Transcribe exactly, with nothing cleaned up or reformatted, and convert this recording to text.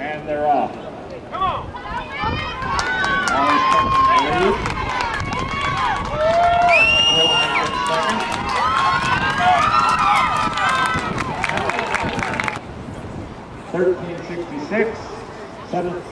And they're off. Come on. thirteen sixty-six, seven.